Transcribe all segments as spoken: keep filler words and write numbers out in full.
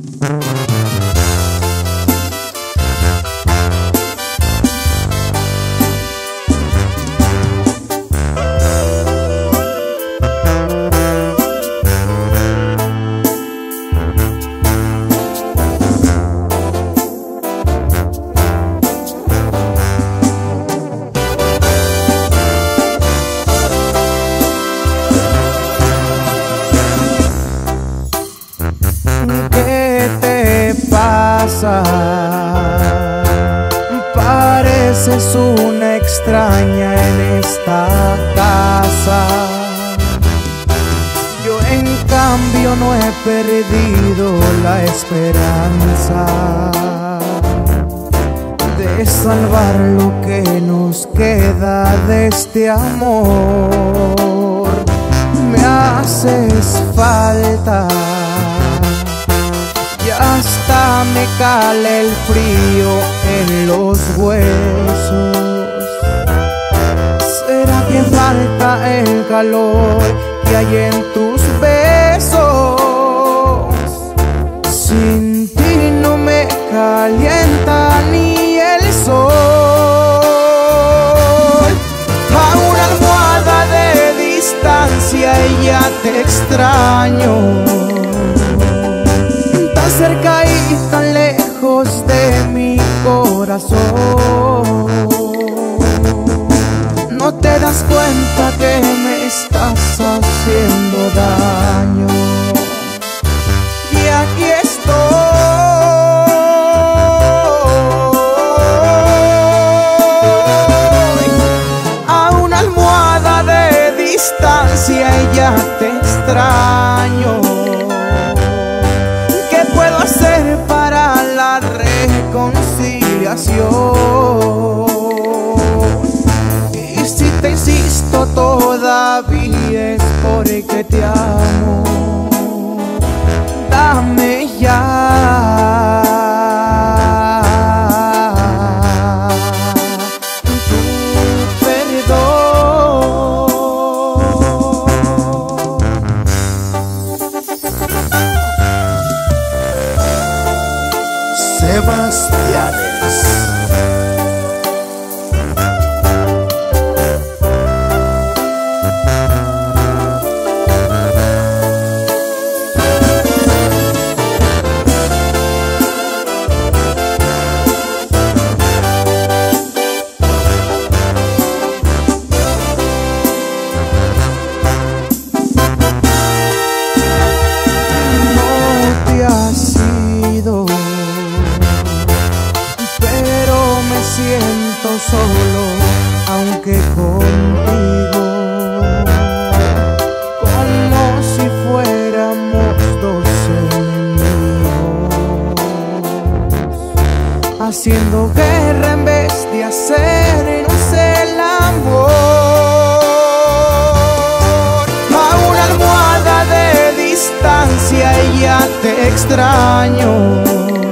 ¿Qué te pasa? Pareces una extraña en esta casa. Yo en cambio no he perdido la esperanza de salvar lo que nos queda de este amor. Me haces falta, y hasta me cala el frío en los huesos. ¿Será que falta el calor que hay en tus besos? Sin ti no me calienta ni el sol. A una almohada de distancia y ya te extraño, tan cerca y tan lejos de mi corazón. No te das cuenta que me estás haciendo daño, y aquí estoy a una almohada de distancia y ya te extraño. ¿Puedo hacer para la reconciliación? Y si te insisto todavía es porque te amo. Dame ya tu perdón. Sebastianes. No te has ido, siento solo, aunque contigo, como si fuéramos dos enemigos, haciendo guerra en vez de hacernos el amor. A una almohada de distancia y ya te extraño,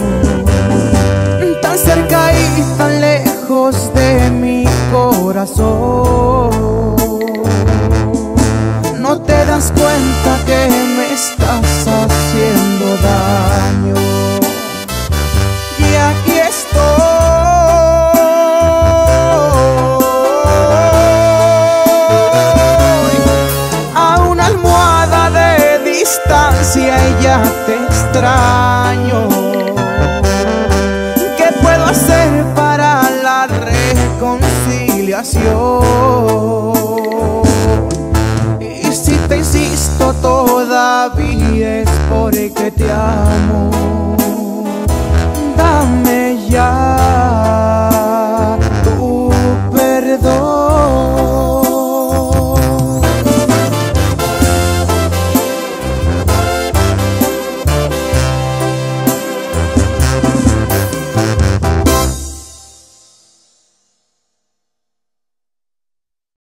tan cerca y tan lejos de mi corazón. No te das cuenta que me estás haciendo daño, y aquí estoy a una almohada de distancia y ya te extraño. ¿Puedo hacer para la reconciliación? Y si te insisto todavía es porque te amo.